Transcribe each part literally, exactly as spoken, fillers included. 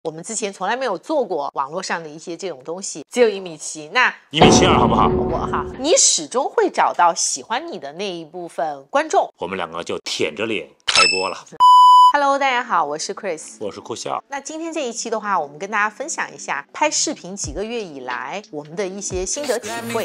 我们之前从来没有做过网络上的一些这种东西，只有一米七，那一米七二好不好？ 我哈，你始终会找到喜欢你的那一部分观众。 我们两个就舔着脸开播了。 Hello， 大家好，我是 Chris， 我是酷笑。 那今天这一期的话，我们跟大家分享一下拍视频几个月以来我们的一些心得体会。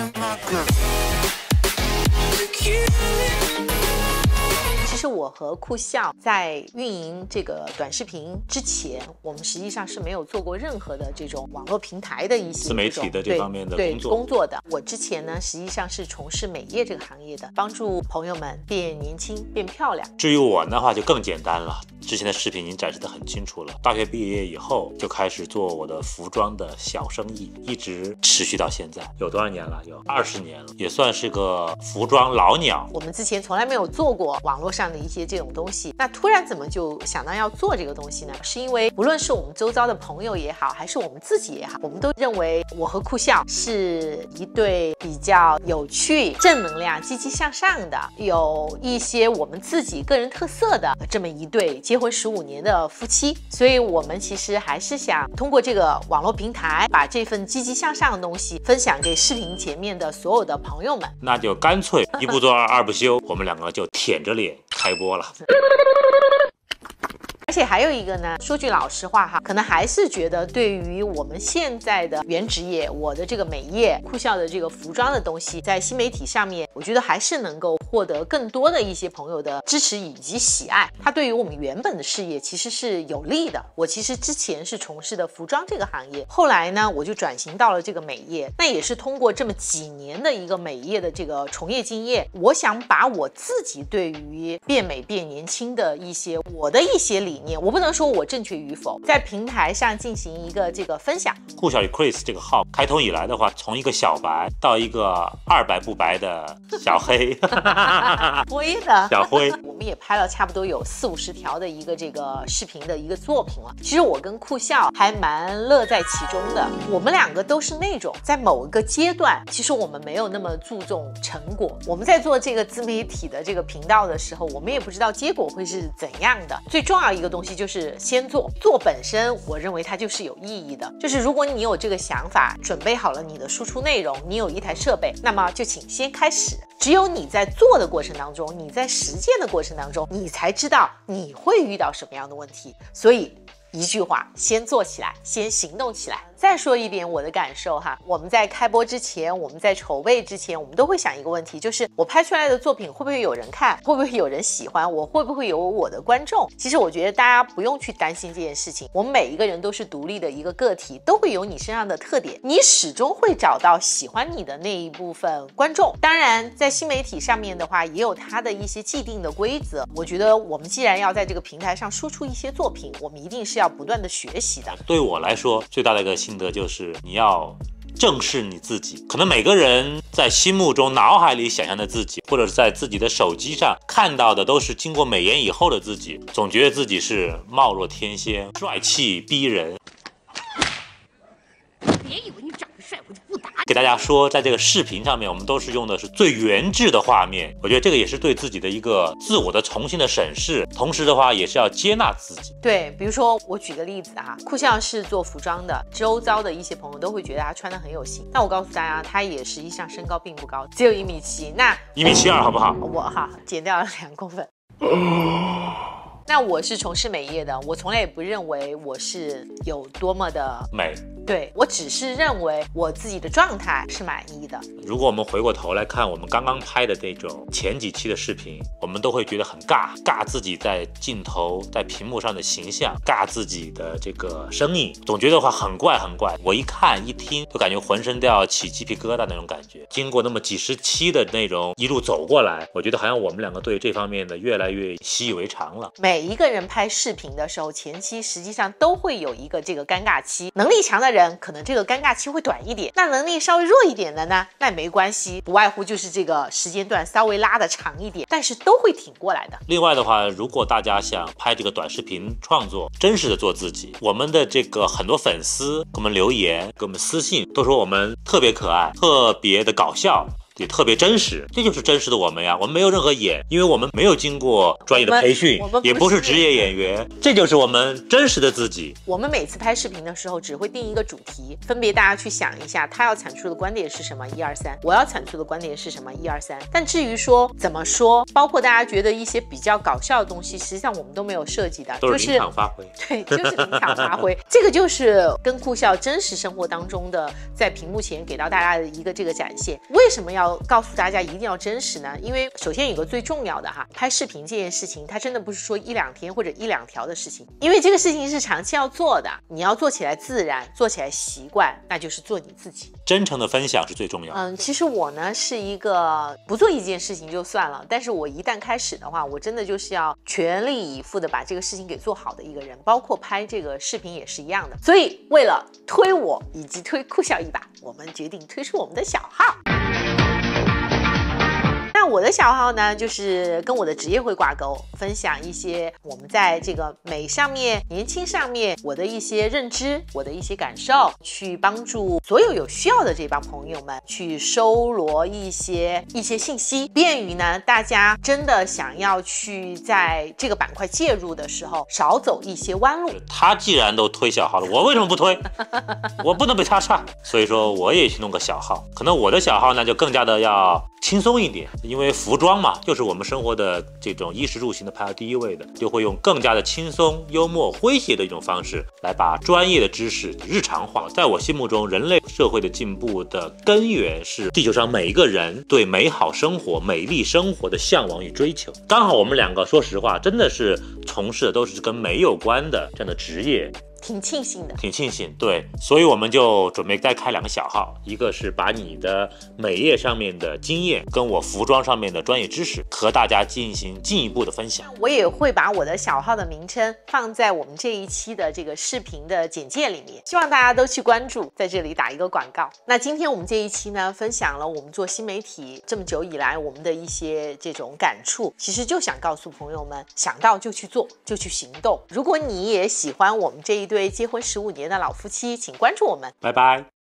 其实我和酷笑在运营这个短视频之前，我们实际上是没有做过任何的这种网络平台的一些自媒体的这方面的工作。 对工作的。我之前呢，实际上是从事美业这个行业的，帮助朋友们变年轻、变漂亮。 至于我的话就更简单了，之前的视频已经展示得很清楚了。大学毕业以后就开始做我的服装的小生意，一直持续到现在，有多少年了？有二十年了，也算是个服装老鸟。 我们之前从来没有做过网络上的一些这种东西，那突然怎么就想到要做这个东西呢？是因为无论是我们周遭的朋友也好，还是我们自己也好，我们都认为我和酷笑是一对比较有趣、正能量、积极向上的，有一些我们自己个人特色的这么一对结婚十五年的夫妻。所以我们其实还是想通过这个网络平台，把这份积极向上的东西分享给视频前面的所有的朋友们。 那就干脆一不做二，二不休，我们两个就舔着脸开播了。 而且还有一个呢，说句老实话哈，可能还是觉得对于我们现在的原职业，我的这个美业酷笑的这个服装的东西，在新媒体上面，我觉得还是能够获得更多的一些朋友的支持以及喜爱。它对于我们原本的事业其实是有利的。我其实之前是从事的服装这个行业，后来呢，我就转型到了这个美业。那也是通过这么几年的一个美业的这个从业经验，我想把我自己对于变美变年轻的一些我的一些理念，我不能说我正确与否，在平台上进行一个这个分享。 酷笑与 Chris 这个号开通以来的话，从一个小白到一个二白不白的小黑灰的小灰， 我们也拍了差不多有四五十条的一个这个视频的一个作品了。其实我跟酷笑还蛮乐在其中的，我们两个都是那种在某一个阶段，其实我们没有那么注重成果。我们在做这个自媒体的这个频道的时候，我们也不知道结果会是怎样的。最重要一个东西就是先做，做本身我认为它就是有意义的。就是如果你有这个想法，准备好了你的输出内容，你有一台设备，那么就请先开始。只有你在做的过程当中，你在实践的过程当中，你才知道你会遇到什么样的问题。所以一句话，先做起来，先行动起来。再说一点我的感受哈，我们在开播之前，我们在筹备之前，我们都会想一个问题，就是我拍出来的作品会不会有人看，会不会有人喜欢，我会不会有我的观众。其实我觉得大家不用去担心这件事情，我们每一个人都是独立的一个个体，都会有你身上的特点，你始终会找到喜欢你的那一部分观众。当然在新媒体上面的话，也有它的一些既定的规则。我觉得我们既然要在这个平台上输出一些作品，我们一定是要不断的学习的。 对我来说最大的一个心得就是你要正视你自己。可能每个人在心目中脑海里想象的自己，或者是在自己的手机上看到的，都是经过美颜以后的自己，总觉得自己是貌若天仙，帅气逼人。别以为你长得帅我就不打。给大家说，在这个视频上面，我们都是用的是最原制的画面，我觉得这个也是对自己的一个自我的重新的审视，同时的话也是要接纳自己。 对，比如说我举个例子哈，酷笑是做服装的，周遭的一些朋友都会觉得他穿得很有型，但我告诉大家，他也实际上身高并不高，只有一米七，那一米七二好不好？ 我哈减掉了两公分。那我是从事美业的，我从来也不认为我是有多么的美， 对，我只是认为我自己的状态是满意的。 如果我们回过头来看我们刚刚拍的这种前几期的视频，我们都会觉得很尬，尬自己在镜头在屏幕上的形象，尬自己的这个声音，总觉得话很怪很怪。我一看一听就感觉浑身都要起鸡皮疙瘩那种感觉。经过那么几十期的内容一路走过来，我觉得好像我们两个对这方面的越来越习以为常了。 每一个人拍视频的时候，前期实际上都会有一个这个尴尬期，能力强的人可能这个尴尬期会短一点，那能力稍微弱一点的呢，那没关系，不外乎就是这个时间段稍微拉的长一点，但是都会挺过来的。 另外的话，如果大家想拍这个短视频创作，真实的做自己，我们的这个很多粉丝给我们留言，给我们私信，都说我们特别可爱，特别的搞笑， 也特别真实，这就是真实的我们呀。我们没有任何演，因为我们没有经过专业的培训， 不也不是职业演员，这就是我们真实的自己。 我们每次拍视频的时候，只会定一个主题，分别大家去想一下，他要阐述的观点是什么，一二三；我要阐述的观点是什么，一二三。但至于说怎么说，包括大家觉得一些比较搞笑的东西，实际上我们都没有设计的， 都是临场发挥。 对，就是临场发挥。这个就是跟酷笑真实生活当中的，在屏幕前给到大家的一个这个展现。为什么要告诉大家一定要真实呢？因为首先有个最重要的哈，拍视频这件事情，它真的不是说一两天或者一两条的事情，因为这个事情是长期要做的，你要做起来自然，做起来习惯，那就是做你自己。 真诚的分享是最重要的。 嗯，其实我呢是一个不做一件事情就算了，但是我一旦开始的话，我真的就是要全力以赴的把这个事情给做好的一个人，包括拍这个视频也是一样的。所以为了推我以及推酷笑一把，我们决定推出我们的小号。那我的小号呢，就是跟我的职业会挂钩，分享一些我们在这个美上面、年轻上面我的一些认知，我的一些感受，去帮助所有有需要的这帮朋友们去收罗一些一些信息，便于呢大家真的想要去在这个板块介入的时候少走一些弯路。 他既然都推小号了，我为什么不推？我不能被他差，所以说我也去弄个小号。可能我的小号呢就更加的要轻松一点，因为服装嘛，就是我们生活的这种衣食住行的排到第一位的，就会用更加的轻松、幽默、诙谐的一种方式来把专业的知识日常化。在我心目中，人类社会的进步的根源是地球上每一个人对美好生活、美丽生活的向往与追求。刚好我们两个，说实话，真的是从事的都是跟美有关的这样的职业。 挺庆幸的， 挺庆幸，对，所以我们就准备再开两个小号，一个是把你的美业上面的经验跟我服装上面的专业知识和大家进行进一步的分享。 我也会把我的小号的名称放在我们这一期的这个视频的简介里面，希望大家都去关注，在这里打一个广告。那今天我们这一期呢，分享了我们做新媒体这么久以来我们的一些这种感触，其实就想告诉朋友们，想到就去做，就去行动。如果你也喜欢我们这一对结婚十五年的老夫妻，请关注我们， 拜拜。